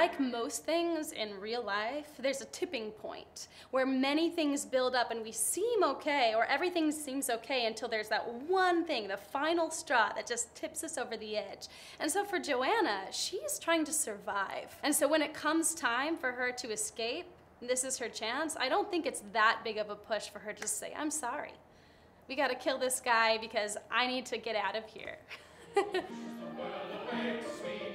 like most things in real life, there's a tipping point where many things build up and we seem okay, or everything seems okay until there's that one thing, the final straw that just tips us over the edge. And so for Johanna, she's trying to survive. And so when it comes time for her to escape, this is her chance, I don't think it's that big of a push for her to just say, I'm sorry. We gotta kill this guy because I need to get out of here.